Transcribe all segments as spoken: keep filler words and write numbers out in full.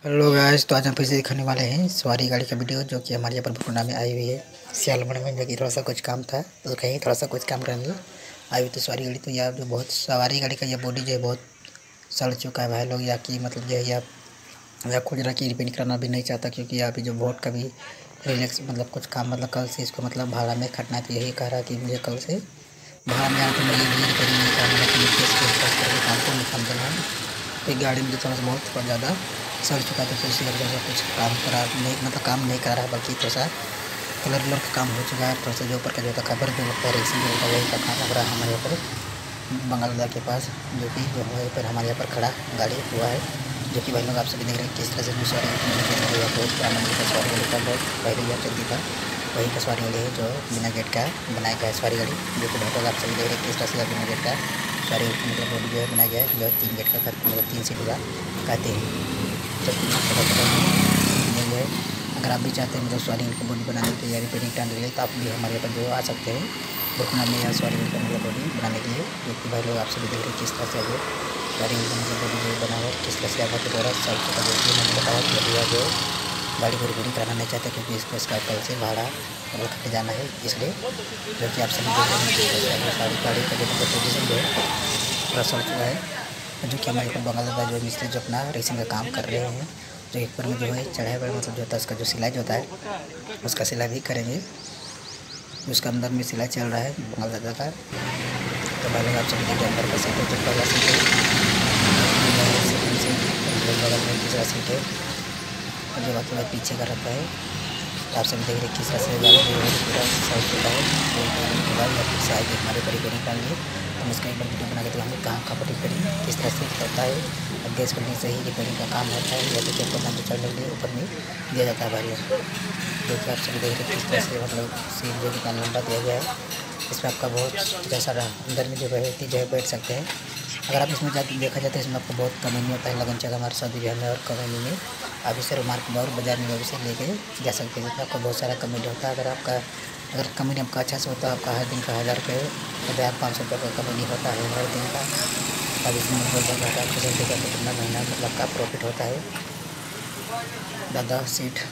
Hello guys, तो आज हम फिर से दिखाने वाले हैं सवारी गाड़ी का वीडियो जो कि हमारे यहाँ पर बुकुंडा में आई हुई है सियालमढ़ में। जो कि थोड़ा सा कुछ काम था तो कहीं थोड़ा सा कुछ काम करने आई हुई तो सवारी गाड़ी। तो यार जो बहुत सवारी गाड़ी का यह बॉडी जो है बहुत सड़ चुका है भाई लोग, या कि मतलब जो है या या खुद रहा कि रिपेयर कराना भी नहीं चाहता, क्योंकि यहाँ पे जो वोट का भी रिलैक्स मतलब कुछ काम मतलब कल से इसको मतलब भाड़ा में खटना है। तो यही कह रहा है कि मुझे कल से भाड़ा में आकर मुझे ये रिपेयरिंग नहीं करना है, काम को निकाल देना है। तो गाड़ी में जो थोड़ा सा बहुत ज़्यादा सड़ चुका था, तो इसी वजह से कुछ काम करा नहीं मतलब काम नहीं कर रहा है, बल्कि थोड़ा सा कलर वलर का काम हो चुका है। थोड़ा सा जो ऊपर का जो था खबर जो लगता है रेसिंग जो होता है वही का काम लग रहा है हमारे यहाँ पर बंगालदा के पास, जो कि जो हमारे पर हमारे यहाँ पर खड़ा गाड़ी हुआ है। जो कि भाई लोग आप सभी देख रहे हैं किस तरह से सवारी बहुत पुराना का सवारी गाड़ी का बहुत पहले यह चलती था, वही का सवारी गाड़ी है जो बिना गेट का बनाया गया है सवारी गाड़ी। जो कि भाई लोग आप सभी देख रहे हैं किस तरह से बिना गेट का सवारी मतलब बॉडी जो है बनाया गया है, जो है तीन गेट का मतलब तीन सीट का कहते हैं। जब नहीं है, अगर आप भी चाहते हैं मतलब सवारी की बॉडी बनाने के लिए रिपेयरिंग कराने के लिए, तो आप भी हमारे यहाँ पर जो आ सकते हैं बुकुंडा में या सवारी का मतलब बॉडी बनाने के लिए। जो कि भाई लोग आप सभी देख रहे हैं किस तरह से जो सवारी का मतलब बॉडी जो बना हुआ है, किस तरह से आपके द्वारा सब का जो मैंने बताया कि अभी जो गाड़ी को रिपेयरिंग कराना नहीं चाहते, क्योंकि इसको इसका कल से भाड़ा मतलब खट जाना है। इसलिए जो कि आप सभी देख रहे हैं सारी गाड़ी का जो मतलब पोजिशन जो है पूरा सड़ चुका है। जो कि हमारे ऊपर बंगाल जो मिस्त्री जो अपना रेसिंग का काम कर रहे हैं, जो एक पर में जो है चढ़ाई पर मतलब जो होता है उसका जो सिलाई जो होता है उसका सिलाई भी करेंगे। उसका अंदर में सिलाई चल रहा है बंगाल दादा का। तो पहले आप सभी देखिए अंदर का सीट है, जो पहला सीट है सेकेंड सीट बगल में तीसरा सीट है, और जो बाकी पीछे का रहता है। तो आप सभी देख रहे किस तरह से गाड़ी पूरा सड़ चुका है। तो आगे हमारे पर रिपेयरिंग निकालेंगे, हम इसका एक बार वीडियो बना के दिखाएंगे कहाँ कहाँ पर रिपेयरिंग किस तरह से होता है। और गैस करने से ही रिपेयरिंग का काम होता है, या तो ऊपर जो चढ़ने के लिए ऊपर में दिया जाता है भाई। जो कि आप सभी देख रहे किस तरह से मतलब सीट जो कितना लंबा दिया गया है। इसमें आपका बहुत जैसा अंदर में जो व्यक्ति जो है बैठ सकते हैं। अगर आप इसमें जाकर देखा जाता है इसमें आपको बहुत कमी नहीं होता है। लगन जगह हमारे शादी ब्याह में और कमी में आप इसे मार्केट और बाजार में भी से लेके जा सकते हैं, जिसमें आपको बहुत सारा कमी होता है। अगर आपका अगर कमी आपका अच्छा से होता है, आपका हर दिन का हज़ार रुपये हज़ार पाँच सौ रुपये का कमी होता है हर दिन का। अब इसमें मतलब हज़ार छः सौ रुपये का कितना महीना मतलब आपका प्रॉफिट होता है। दादा सीट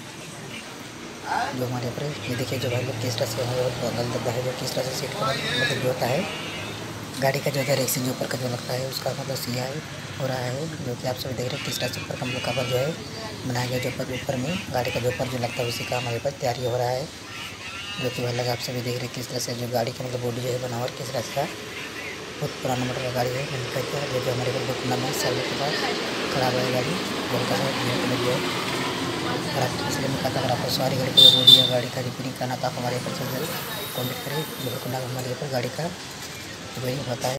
जो हमारे ऊपर ये देखिए, जो भाई लोग किस तरह से बंगाल दादा है, जो किस तरह से सीट का मतलब जो होता है गाड़ी का जो है रेक्सिन जो ऊपर का जो लगता है उसका मतलब सिया हो रहा है। जो कि आप सभी देख रहे हैं किस तरह से ऊपर का मतलब कवर जो है बनाया गया, जो ऊपर ऊपर में गाड़ी का जो ऊपर जो लगता है उसी का हमारे पास तैयारी हो रहा है। जो कि भाई लगा आप सभी देख रहे हैं किस तरह से जो गाड़ी का मतलब बॉडी जो है बना हुआ किस तरह से बहुत पुराना मॉडल का गाड़ी है। मैंने कहते हैं जो जो हमारे पास बुकुंडा में सर्विस के पास खराब है गाड़ी हल्का सा जो है खराब। इसलिए मैं कहता अगर आपको सवारी गाड़ी का बॉडी या गाड़ी का रिपेयरिंग करना तो आप हमारे यहाँ पर कॉन्टेक्ट करें। बुकुंडा हमारे यहाँ पर गाड़ी का रिपेयरिंग होता है।